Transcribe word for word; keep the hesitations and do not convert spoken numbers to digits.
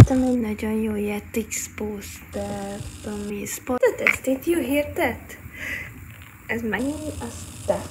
láttam egy nagyon jó Jetix posztert, ami spot. Ezt itt you hear that? Ez megint azt te.